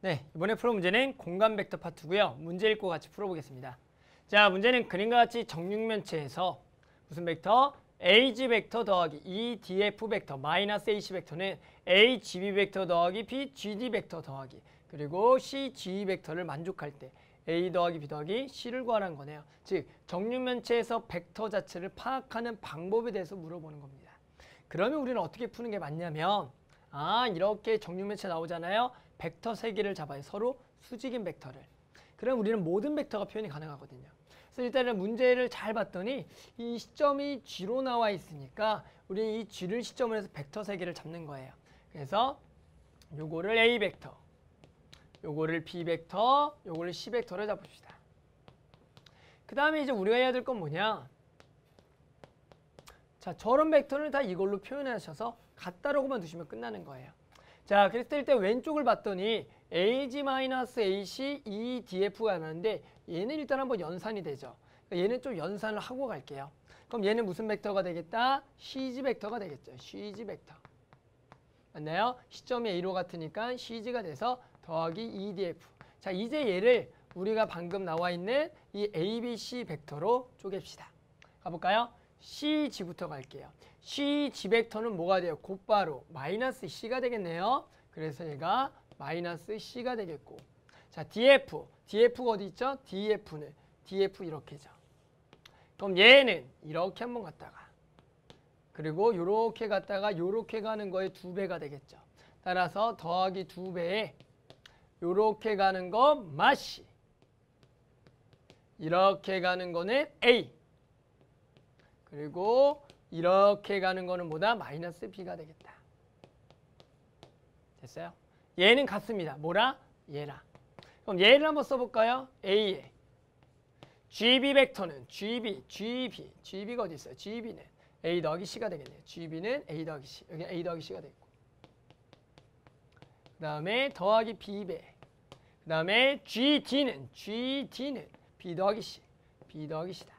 네, 이번에 풀 문제는 공간 벡터 파트고요. 문제 읽고 같이 풀어보겠습니다. 자, 문제는 그림과 같이 정육면체에서 무슨 벡터? AG 벡터 더하기 EDF 벡터 마이너스 AC 벡터는 AGB 벡터 더하기 BGD 벡터 더하기 그리고 CGE 벡터를 만족할 때 A 더하기 B 더하기 C를 구하라는 거네요. 즉, 정육면체에서 벡터 자체를 파악하는 방법에 대해서 물어보는 겁니다. 그러면 우리는 어떻게 푸는 게 맞냐면 이렇게 정육면체 나오잖아요. 벡터 3개를 잡아요. 서로 수직인 벡터를. 그럼 우리는 모든 벡터가 표현이 가능하거든요. 그래서 일단은 문제를 잘 봤더니 이 시점이 G로 나와 있으니까 우리 이 G를 시점으로 해서 벡터 3개를 잡는 거예요. 그래서 요거를 A 벡터, 요거를 B 벡터, 요거를 C 벡터를 잡읍시다. 그 다음에 이제 우리가 해야 될 건 뭐냐? 자, 저런 벡터는 다 이걸로 표현하셔서 같다라고만 두시면 끝나는 거예요. 자, 그랬을 때 왼쪽을 봤더니 AG-AC EDF가 나는데 얘는 일단 한번 연산이 되죠. 얘는 좀 연산을 하고 갈게요. 그럼 얘는 무슨 벡터가 되겠다? CG 벡터가 되겠죠. CG 벡터. 맞나요? 시점이 A로 같으니까 CG가 돼서 더하기 EDF. 자, 이제 얘를 우리가 방금 나와 있는 이 ABC 벡터로 쪼갭시다. 가볼까요? CG부터 갈게요. CG 벡터는 뭐가 돼요? 곧바로 마이너스 C가 되겠네요. 그래서 얘가 마이너스 C가 되겠고, 자, DF가 어디 있죠? DF 이렇게죠. 그럼 얘는 이렇게 한번 갔다가 그리고 요렇게 갔다가 요렇게 가는 거의 2배가 되겠죠. 따라서 더하기 2배에 요렇게 가는 거 마시, 이렇게 가는 거는 A, 그리고 이렇게 가는 거는 뭐다? 마이너스 B가 되겠다. 됐어요? 얘는 같습니다. 뭐라? 얘랑. 그럼 얘를 한번 써볼까요? A에 GB 벡터는 GB가 어디 있어요? GB는 A 더하기 C가 되겠네요. GB는 A 더하기 C. 여기 A 더하기 C가 되겠고. 그 다음에 더하기 B배. 그 다음에 GD는 B 더하기 C. B 더하기 C다.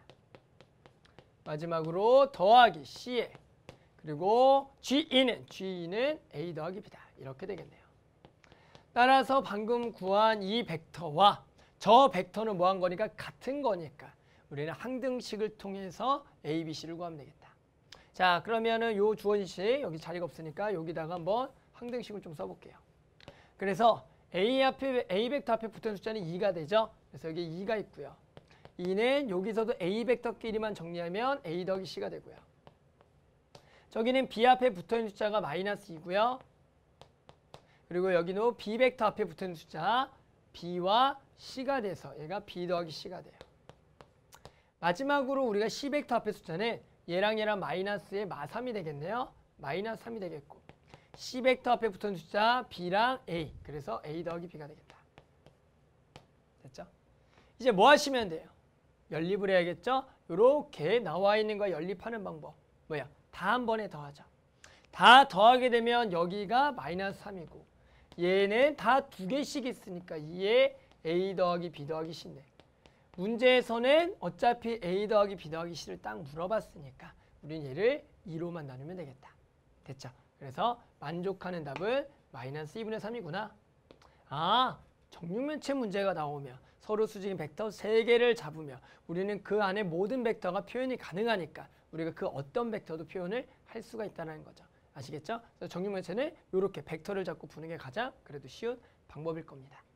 마지막으로 더하기 C에 그리고 GE는 A 더하기 B다. 이렇게 되겠네요. 따라서 방금 구한 이 벡터와 저 벡터는 뭐한 거니까? 같은 거니까 우리는 항등식을 통해서 A, B, C를 구하면 되겠다. 자, 그러면은 요 주어식 여기 자리가 없으니까 여기다가 한번 항등식을 좀 써볼게요. 그래서 A 벡터 앞에 붙은 숫자는 2가 되죠. 그래서 여기 2가 있고요. 2는 여기서도 A 벡터끼리만 정리하면 A 더하기 C가 되고요. 저기는 B 앞에 붙어있는 숫자가 마이너스 2고요. 그리고 여기는 B 벡터 앞에 붙어있는 숫자 B와 C가 돼서 얘가 B 더하기 C가 돼요. 마지막으로 우리가 C 벡터 앞에 숫자는 얘랑 마이너스의 마3이 되겠네요. 마이너스 3이 되겠고, C 벡터 앞에 붙어있는 숫자 B랑 A, 그래서 A 더하기 B가 되겠다. 됐죠? 이제 뭐 하시면 돼요? 연립을 해야겠죠? 이렇게 나와 있는 거 연립하는 방법. 뭐야? 다 한 번에 더하죠. 다 더하게 되면 여기가 마이너스 3이고 얘는 다 2개씩 있으니까 2에 A 더하기 B 더하기 C인데 문제에서는 어차피 A 더하기 B 더하기 C를 딱 물어봤으니까 우리는 얘를 2로만 나누면 되겠다. 됐죠? 그래서 만족하는 답은 마이너스 2분의 3이구나. 정육면체 문제가 나오면 서로 수직인 벡터 3개를 잡으며 우리는 그 안에 모든 벡터가 표현이 가능하니까 우리가 그 어떤 벡터도 표현을 할 수가 있다는 거죠. 아시겠죠? 그래서 정육면체는 이렇게 벡터를 잡고 푸는 게 가장 그래도 쉬운 방법일 겁니다.